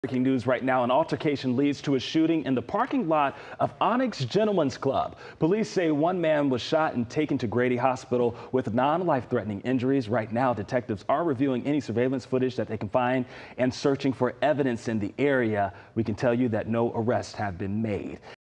Breaking news right now, an altercation leads to a shooting in the parking lot of Onyx Gentlemen's Club. Police say one man was shot and taken to Grady Hospital with non-life-threatening injuries. Right now, detectives are reviewing any surveillance footage that they can find and searching for evidence in the area. We can tell you that no arrests have been made.